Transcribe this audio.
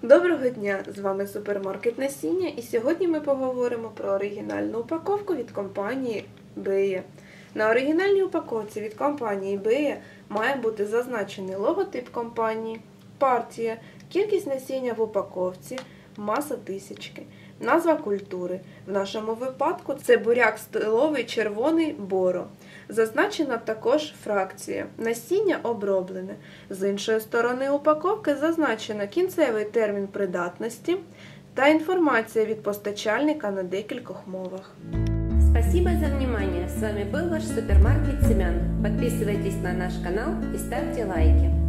Доброго дня! З вами супермаркет насіння, і сьогодні ми поговоримо про оригінальну упаковку від компанії Beie. На оригінальній упаковці від компанії Beie має бути зазначений логотип компанії, партія, кількість насіння в упаковці, маса тисячки, назва культури. В нашому випадку це буряк стиловий червоний Боро. Зазначена також фракція. Насіння оброблене. З іншої сторони упаковки зазначено кінцевий термін придатності та інформація від постачальника на декількох мовах. Спасибо за внимание. С вами был ваш супермаркет Семян. Подписывайтесь на наш канал и ставьте лайки.